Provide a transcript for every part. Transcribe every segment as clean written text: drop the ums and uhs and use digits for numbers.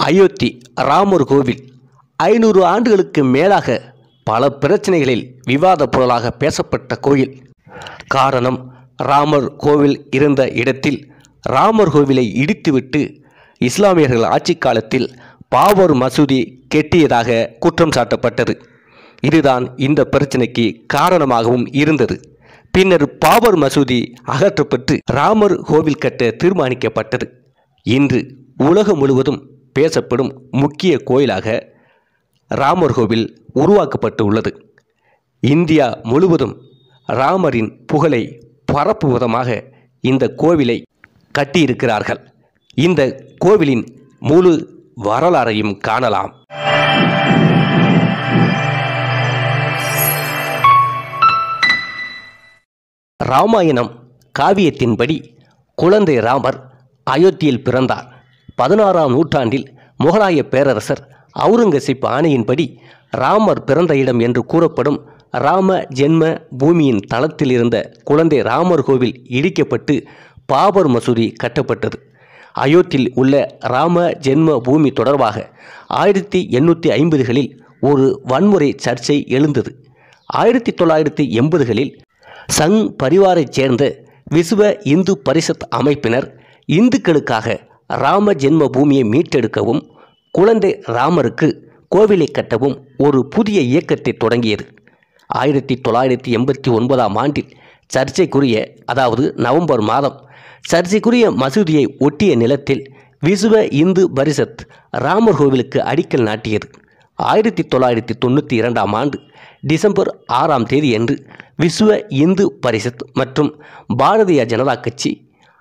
அயோத்தி ராமர் கோவில் 500 ஆண்டுகளுக்கு மேலாக பல பிரச்சனைகளில் விவாத பொருளாக பேசப்பட்ட கோயில். காரணம், ராமர் கோவில் இருந்த இடத்தில் ராமர் கோவிலை இடித்துவிட்டு இஸ்லாமியர்கள் ஆட்சி காலத்தில் பாபர் மசூதி கெட்டியதாக குற்றம் சாட்டப்பட்டது. இதுதான் இந்த பிரச்சனைக்கு காரணமாகவும் இருந்தது. பின்னர் பாபர் மசூதி அகற்றப்பட்டு ராமர் கோவில் கட்ட தீர்மானிக்கப்பட்டது. இன்று உலகம் முழுவதும் பேசப்படும் முக்கிய கோயிலாக ராமர் கோவில் உருவாக்கப்பட்டு உள்ளது. இந்தியா முழுவதும் ராமரின் புகழை பரப்பும் விதமாக இந்த கோவிலை கட்டியிருக்கிறார்கள். இந்த கோவிலின் முழு வரலாறையும் காணலாம். ராமாயணம் காவியத்தின்படி குழந்தை ராமர் அயோத்தியில் பிறந்தார். 16ஆம் நூற்றாண்டில் முகலாய பேரரசர் அவுரங்கசீப் ஆணையின்படி ராமர் பிறந்த இடம் என்று கூறப்படும் ராம ஜென்ம பூமியின் தளத்தில் இருந்த குழந்தை ராமர் கோவில் இடிக்கப்பட்டு பாபர் மசூதி கட்டப்பட்டது. அயோத்தியில் உள்ள ராம ஜென்ம பூமி தொடர்பாக 1850களில் ஒரு வன்முறை சர்ச்சை எழுந்தது. 1980களில் சங் பரிவாரைச் சேர்ந்த விஸ்வ இந்து பரிஷத் அமைப்பினர் இந்துக்களுக்காக ராம ஜென்ம பூமியை மீட்டெடுக்கவும் குழந்தை ராமருக்கு கோவிலை கட்டவும் ஒரு புதிய இயக்கத்தை தொடங்கியது. 1989ஆம் ஆண்டில் சர்ச்சைக்குரிய, அதாவது நவம்பர் மாதம், சர்ச்சைக்குரிய மசூதியை ஒட்டிய நிலத்தில் விஸ்வ இந்து பரிஷத் ராமர் கோவிலுக்கு அடிக்கல் நாட்டியது. 1992ஆம் ஆண்டு டிசம்பர் 6ஆம் தேதியன்று விஸ்வ இந்து பரிஷத் மற்றும் பாரதிய ஜனதா கட்சி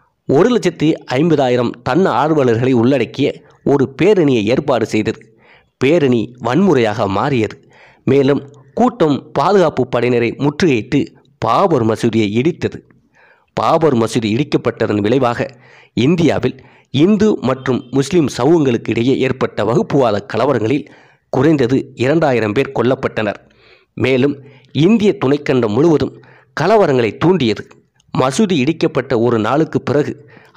1,50,000 தன்ன ஆர்வலர்களை உள்ளடக்கிய ஒரு பேரணியை ஏற்பாடு செய்தது. பேரணி வன்முறையாக மாறியது. மேலும் கூட்டம் பாதுகாப்பு படையினரை முற்றுகையிட்டு பாபர் மசூதியை இடித்தது. பாபர் மசூதி இடிக்கப்பட்டதன் விளைவாக இந்தியாவில் இந்து மற்றும் முஸ்லிம் சமூகங்களுக்கு இடையே ஏற்பட்ட வகுப்புவாத கலவரங்களில் குறைந்தது 2000 பேர் கொல்லப்பட்டனர். மேலும் இந்திய துணைக்கண்டம் முழுவதும் கலவரங்களை தூண்டியது. மசூதி இடிக்கப்பட்ட ஒரு நாளுக்கு பிறகு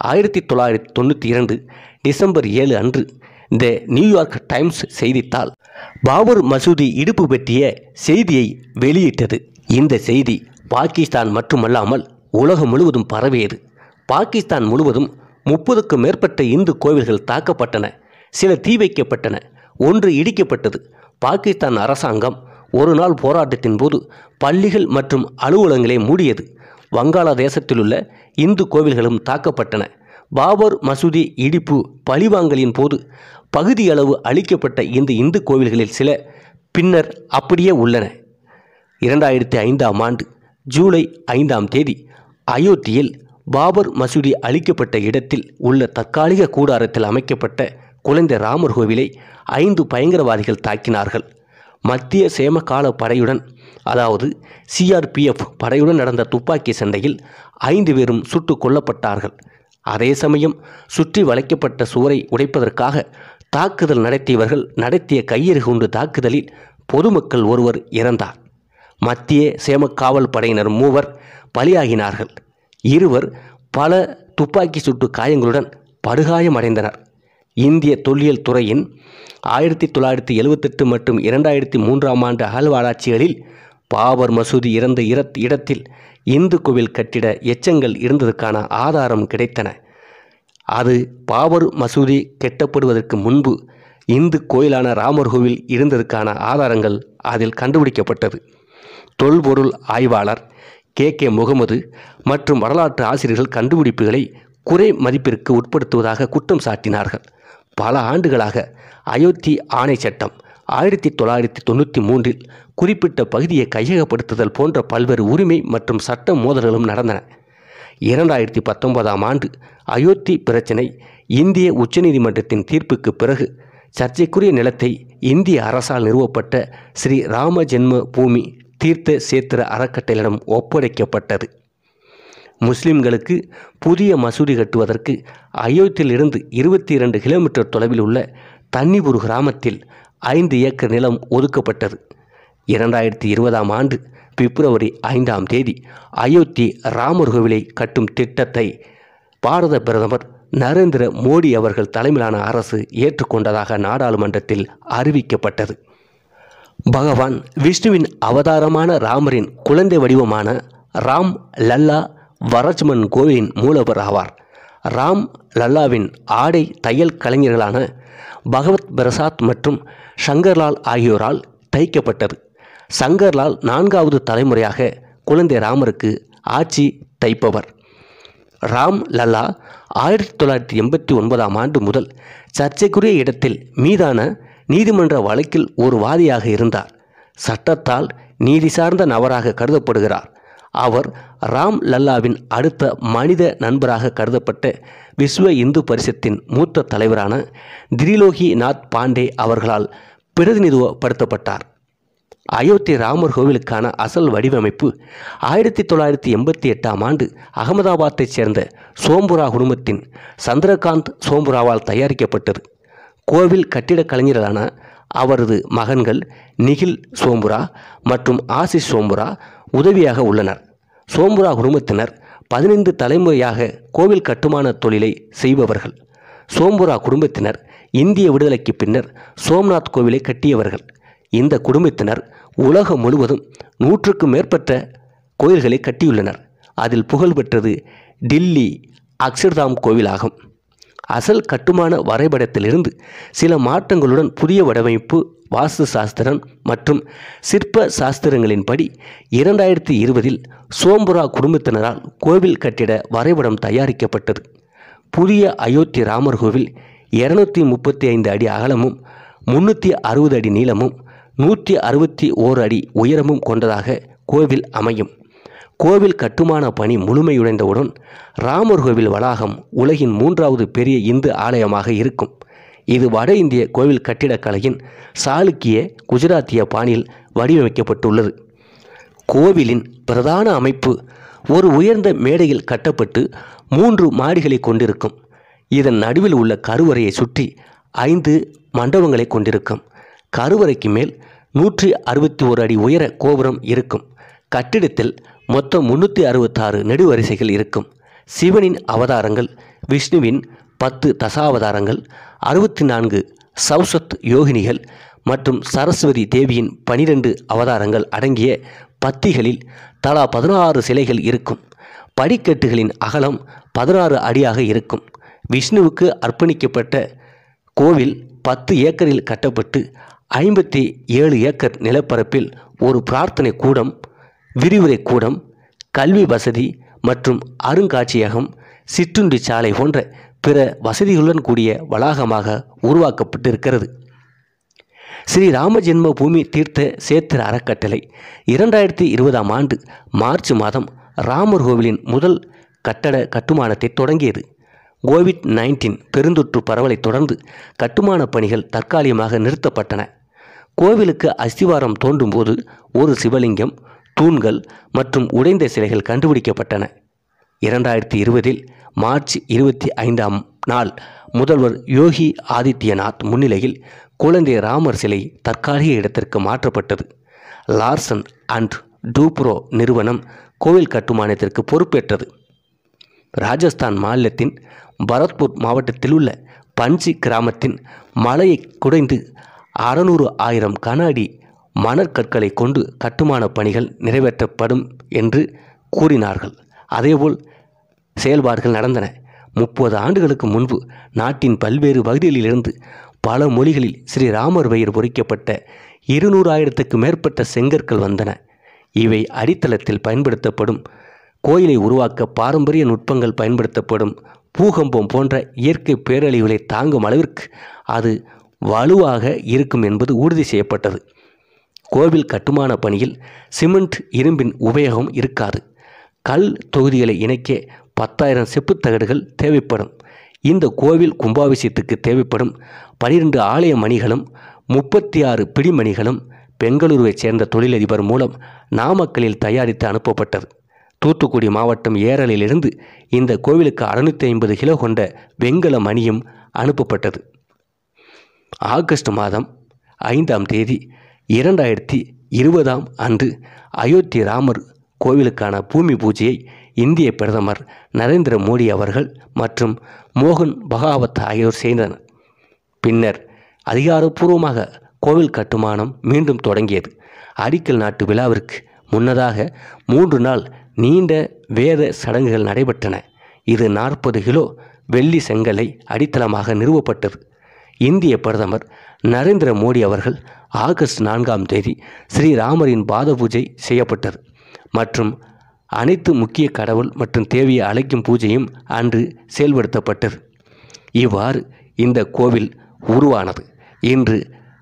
1992 டிசம்பர் 7 அன்று த நியூயார்க் டைம்ஸ் செய்தித்தாள் பாபர் மசூதி இடிப்பு பற்றிய செய்தியை வெளியிட்டது. இந்த செய்தி பாகிஸ்தான் மட்டுமல்லாமல் உலகம் முழுவதும் பரவியது. பாகிஸ்தான் முழுவதும் 30க்கும் மேற்பட்ட இந்து கோவில்கள் தாக்கப்பட்டன. சில தீ வைக்கப்பட்டன. ஒன்று இடிக்கப்பட்டது. பாகிஸ்தான் அரசாங்கம் ஒரு நாள் போராட்டத்தின் போது பள்ளிகள் மற்றும் அலுவலகங்களை மூடியது. வங்காளதேசத்திலுள்ள இந்து கோவில்களும் தாக்கப்பட்டன. பாபர் மசூதி இடிப்பு பழிவாங்கலின் போது பகுதியளவு அழிக்கப்பட்ட இந்த இந்து கோவில்களில் சில பின்னர் அப்படியே உள்ளன. 2005ஆம் ஆண்டு ஜூலை 5ஆம் தேதி அயோத்தியில் பாபர் மசூதி அழிக்கப்பட்ட இடத்தில் உள்ள தற்காலிக கூடாரத்தில் அமைக்கப்பட்ட குழந்தை ராமர் கோவிலை 5 பயங்கரவாதிகள் தாக்கினார்கள். மத்திய சேமகால படையுடன், அதாவது CRPF படையுடன் நடந்த துப்பாக்கி சண்டையில் 5 பேரும் சுட்டு கொல்லப்பட்டார்கள். அதே சமயம் சுற்றி வளைக்கப்பட்ட சுவரை உடைப்பதற்காக தாக்குதல் நடத்தியவர்கள் நடத்திய கையெறி குண்டு தாக்குதலில் பொதுமக்கள் ஒருவர் இறந்தார். மத்திய சேமக்காவல் படையினர் 3 பலியாகினார்கள். 2 பல துப்பாக்கி சுட்டு காயங்களுடன் படுகாயமடைந்தனர். இந்திய தொல்லியல் துறையின் 1978 மற்றும் 2003ஆம் ஆண்டு அகழ்வாராய்ச்சிகளில் பாபர் மசூதி இருந்த இடத்தில் இந்து கோவில் கட்டிட எச்சங்கள் இருந்ததற்கான ஆதாரம் கிடைத்தன. அது பாபர் மசூதி கட்டப்படுவதற்கு முன்பு இந்து கோயிலான ராமர் கோவில் இருந்ததற்கான ஆதாரங்கள் அதில் கண்டுபிடிக்கப்பட்டது. தொல்பொருள் ஆய்வாளர் KK முகமது மற்றும் வரலாற்று ஆசிரியர்கள் கண்டுபிடிப்புகளை குறை மதிப்பிற்கு உட்படுத்துவதாக குற்றம் சாட்டினார்கள். பல ஆண்டுகளாக அயோத்தி ஆணை சட்டம் 1993இல் குறிப்பிட்ட பகுதியை கையகப்படுத்துதல் போன்ற பல்வேறு உரிமை மற்றும் சட்ட மோதல்களும் நடந்தன. 2019ஆம் ஆண்டு அயோத்தி பிரச்சினை இந்திய உச்சநீதிமன்றத்தின் தீர்ப்புக்கு பிறகு சர்ச்சைக்குரிய நிலத்தை இந்திய அரசால் நிறுவப்பட்ட ஸ்ரீ ராம ஜென்ம பூமி தீர்த்த சேத்திர அறக்கட்டளையிடம் ஒப்படைக்கப்பட்டது. முஸ்லிம்களுக்கு புதிய மசூதி கட்டுவதற்கு அயோத்தியிலிருந்து 22 கிலோமீட்டர் தொலைவில் உள்ள தன்னிபூர் கிராமத்தில் 5 ஏக்கர் நிலம் ஒதுக்கப்பட்டது. 2020ஆம் ஆண்டு பிப்ரவரி 5ஆம் தேதி அயோத்தி ராமர் கோவிலை கட்டும் திட்டத்தை பாரத பிரதமர் நரேந்திர மோடி அவர்கள் தலைமையிலான அரசு ஏற்றுக்கொண்டதாக நாடாளுமன்றத்தில் அறிவிக்கப்பட்டது. பகவான் விஷ்ணுவின் அவதாரமான ராமரின் குழந்தை வடிவமான ராம் லல்லா வரஜ்மன் கோவிலின் மூலவர் ஆவார். ராம் லல்லாவின் ஆடை தையல் கலைஞர்களான பகவத் பிரசாத் மற்றும் சங்கர்லால் ஆகியோரால் தைக்கப்பட்டது. சங்கர்லால் 4வது தலைமுறையாக குழந்தை ராமருக்கு ஆட்சி தைப்பவர். ராம் லல்லா 1989ஆம் ஆண்டு முதல் சர்ச்சைக்குரிய இடத்தில் மீதான நீதிமன்ற வழக்கில் ஒரு வாதியாக இருந்தார். சட்டத்தால் நீதி சார்ந்த நபராக கருதப்படுகிறார். அவர் ராம் லல்லாவின் அடுத்த மனித நண்பராக கருதப்பட்ட விஸ்வ இந்து பரிஷத்தின் மூத்த தலைவரான திரிலோகி நாத் பாண்டே அவர்களால் பிரதிநிதித்துவப்படுத்தப்பட்டார். அயோத்தி ராமர் கோவிலுக்கான அசல் வடிவமைப்பு 1988ஆம் ஆண்டு அகமதாபாத்தைச் சேர்ந்த சோம்புரா குடும்பத்தின் சந்திரகாந்த் சோம்புராவால் தயாரிக்கப்பட்டது. கோவில் கட்டிடக் கலைஞர்களான அவரது மகன்கள் நிகில் சோம்புரா மற்றும் ஆசிஷ் சோம்புரா உதவியாக உள்ளனர். சோம்புரா குடும்பத்தினர் 15 தலைமுறையாக கோவில் கட்டுமான தொழிலை செய்பவர்கள். சோம்புரா குடும்பத்தினர் இந்திய விடுதலைக்கு பின்னர் சோம்நாத் கோவிலை கட்டியவர்கள். இந்த குடும்பத்தினர் உலகம் முழுவதும் 100க்கும் மேற்பட்ட கோயில்களை கட்டியுள்ளனர். அதில் புகழ்பெற்றது டில்லி அக்ஷர்தாம் கோவிலாகும். அசல் கட்டுமான வரைபடத்திலிருந்து சில மாற்றங்களுடன் புதிய வடிவமைப்பு, வாஸ்து சாஸ்திரம் மற்றும் சிற்ப சாஸ்திரங்களின்படி 2020இல் சோம்புரா குடும்பத்தினரால் கோவில் கட்டிட வரைபடம் தயாரிக்கப்பட்டது. புதிய அயோத்தி ராமர் கோவில் 235 அடி அகலமும் 360 அடி நீளமும் 161 அடி உயரமும் கொண்டதாக கோவில் அமையும். கோவில் கட்டுமான பணி முழுமையடைந்தவுடன் ராமர் கோவில் வளாகம் உலகின் 3வது பெரிய இந்து ஆலயமாக இருக்கும். இது வட இந்திய கோவில் கட்டிடக்கலையின் சாளுக்கிய குஜராத்திய பாணியில் வடிவமைக்கப்பட்டுள்ளது. கோவிலின் பிரதான அமைப்பு ஒரு உயர்ந்த மேடையில் கட்டப்பட்டு 3 மாடிகளை கொண்டிருக்கும். இதன் நடுவில் உள்ள கருவறையை சுற்றி 5 மண்டபங்களை கொண்டிருக்கும். கருவறைக்கு மேல் 161 அடி உயர கோபுரம் இருக்கும். கட்டிடத்தில் மொத்தம் 366 நெடுவரிசைகள் இருக்கும். சிவனின் அவதாரங்கள், விஷ்ணுவின் 10 தசாவதாரங்கள், 64 சௌசத் யோகினிகள் மற்றும் சரஸ்வதி தேவியின் 12 அவதாரங்கள் அடங்கிய பத்திகளில் தலா 16 சிலைகள் இருக்கும். படிக்கட்டுகளின் அகலம் 16 அடியாக இருக்கும். விஷ்ணுவுக்கு அர்ப்பணிக்கப்பட்ட கோவில் 10 ஏக்கரில் கட்டப்பட்டு 57 ஏக்கர் நிலப்பரப்பில் ஒரு பிரார்த்தனை கூடம், விரிவுரை கூடம், கல்வி வசதி மற்றும் அருங்காட்சியகம், சிற்றுண்டி சாலை போன்ற பிற வசதிகளுடன் கூடிய வளாகமாக உருவாக்கப்பட்டிருக்கிறது. ஸ்ரீ ராம ஜென்ம பூமி தீர்த்த சேத்திர அறக்கட்டளை 2020ஆம் ஆண்டு மார்ச் மாதம் ராமர் கோவிலின் முதல் கட்டட கட்டுமானத்தை தொடங்கியது. கோவிட்-19 பெருந்தொற்று பரவலை தொடர்ந்து கட்டுமான பணிகள் தற்காலிகமாக நிறுத்தப்பட்டன. கோவிலுக்கு அஸ்திவாரம் தோண்டும் போது ஒரு சிவலிங்கம், தூண்கள் மற்றும் உடைந்த சிலைகள் கண்டுபிடிக்கப்பட்டன. 2020இல் மார்ச் 25ஆம் நாள் முதல்வர் யோகி ஆதித்யநாத் முன்னிலையில் குழந்தை ராமர் சிலை தற்காலிக இடத்திற்கு மாற்றப்பட்டது. லார்சன் அண்ட் டூப்ரோ நிறுவனம் கோவில் கட்டுமானத்திற்கு பொறுப்பேற்றது. ராஜஸ்தான் மாநிலத்தின் பரத்பூர் மாவட்டத்தில் உள்ள பஞ்சி கிராமத்தின் மலையை குடைந்து 600,000 கன அடி மணற்கற்களை கொண்டு கட்டுமான பணிகள் நிறைவேற்றப்படும் என்று கூறினார்கள். அதேபோல் செயல்பாடுகள் நடந்தன. 30 ஆண்டுகளுக்கு முன்பு நாட்டின் பல்வேறு பகுதிகளிலிருந்து பல மொழிகளில் ஸ்ரீராமர் பெயர் பொறிக்கப்பட்ட 200,000க்கு மேற்பட்ட செங்கற்கள் வந்தன. இவை அடித்தளத்தில் பயன்படுத்தப்படும், கோயிலை உருவாக்க பாரம்பரிய நுட்பங்கள் பயன்படுத்தப்படும், பூகம்பம் போன்ற இயற்கை பேரழிவுகளை தாங்கும் அளவிற்கு அது வலுவாக இருக்கும் என்பது உறுதி செய்யப்பட்டது. கோவில் கட்டுமான பணியில் சிமெண்ட், இரும்பின் உபயோகம் இருக்காது. கல் தொகுதிகளை இணைக்க 10,000 செப்புத்தகடுகள் தேவைப்படும். இந்த கோவில் கும்பாபிஷேகத்துக்கு தேவைப்படும் 12 ஆலய மணிகளும் 36 பிடிமணிகளும் பெங்களூருவைச் சேர்ந்த தொழிலதிபர் மூலம் நாமக்கலில் தயாரித்து அனுப்பப்பட்டது. தூத்துக்குடி மாவட்டம் ஏரலிலிருந்து இந்த கோவிலுக்கு 650 கிலோ கொண்ட வெண்கல மணியும் அனுப்பப்பட்டது. ஆகஸ்ட் மாதம் 5ஆம் தேதி 2020ஆம் அன்று அயோத்தி ராமர் கோவிலுக்கான பூமி பூஜையை இந்திய பிரதமர் நரேந்திர மோடி அவர்கள் மற்றும் மோகன் பகாவத் ஆகியோர் செய்தனர். பின்னர் அதிகாரப்பூர்வமாக கோவில் கட்டுமானம் மீண்டும் தொடங்கியது. அடிக்கல் நாட்டு விழாவிற்கு முன்னதாக 3 நாள் நீண்ட வேத சடங்குகள் நடைபெற்றன. இது 40 கிலோ வெள்ளி செங்கலை அடித்தளமாக நிறுவப்பட்டது. இந்திய பிரதமர் நரேந்திர மோடி அவர்கள் ஆகஸ்ட் 4ஆம் தேதி ஸ்ரீராமரின் பாத பூஜை செய்யப்பட்டது மற்றும் அனைத்து முக்கிய கடவுள் மற்றும் தேவியை அழைக்கும் பூஜையும் அன்று செயல்படுத்தப்பட்டது. இவ்வாறு இந்த கோவில் உருவானது. இன்று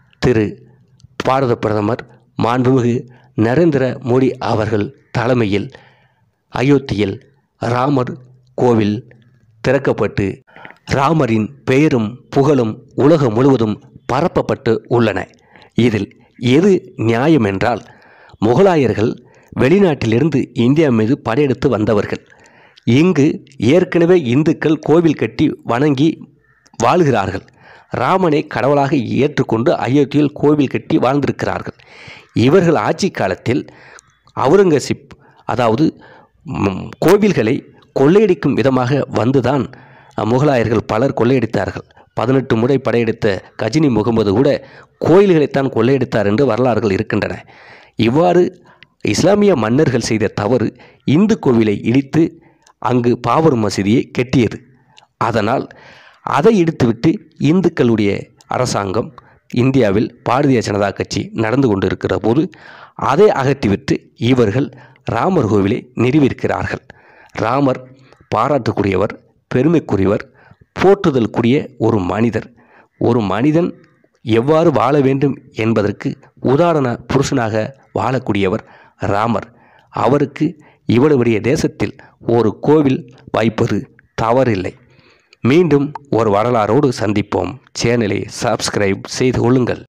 பாரத பிரதமர் மாண்புமிகு நரேந்திர மோடி அவர்கள் தலைமையில் அயோத்தியில் ராமர் கோவில் திறக்கப்பட்டு ராமரின் பெயரும் புகழும் உலகம் முழுவதும் பரப்பப்பட்டு உள்ளன. இதில் எது நியாயம் என்றால், முகலாயர்கள் வெளிநாட்டிலிருந்து இந்தியா மீது படையெடுத்து வந்தவர்கள். இங்கு ஏற்கனவே இந்துக்கள் கோவில் கட்டி வணங்கி வாழ்கிறார்கள். ராமனை கடவுளாக ஏற்றுக்கொண்டு அயோத்தியில் கோவில் கட்டி வாழ்ந்திருக்கிறார்கள். இவர்கள் ஆட்சி காலத்தில் அவுரங்கசீப் அதாவது கோவில்களை கொள்ளையடிக்கும் விதமாக வந்துதான் முகலாயர்கள் பலர் கொள்ளையடித்தார்கள். 18 முறை படையெடுத்த கஜினி முகமது கூட கோயில்களைத்தான் கொள்ளையடித்தார் என்று வரலாறுகள் இருக்கின்றன. இவ்வாறு இஸ்லாமிய மன்னர்கள் செய்த தவறு இந்து கோவிலை இடித்து அங்கு பாபர் மசூதியை கட்டியது. அதனால் அதை இடித்துவிட்டு இந்துக்களுடைய அரசாங்கம் இந்தியாவில் பாரதிய ஜனதா கட்சி நடந்து கொண்டிருக்கிற போது அதை அகற்றிவிட்டு இவர்கள் ராமர் கோவிலை நிறுவியிருக்கிறார்கள். ராமர் பாராட்டுக்குரியவர், பெருமைக்குரியவர், போற்றுதலுக்குரிய ஒரு மனிதர். ஒரு மனிதன் எவ்வாறு வாழ வேண்டும் என்பதற்கு உதாரண புருஷனாக வாழக்கூடியவர் ராமர். அவருக்கு இவ்வளவு பெரிய தேசத்தில் ஒரு கோவில் வைப்பது தவறில்லை. மீண்டும் ஒரு வரலாறோடு சந்திப்போம். சேனலை சப்ஸ்கிரைப் செய்து கொள்ளுங்கள்.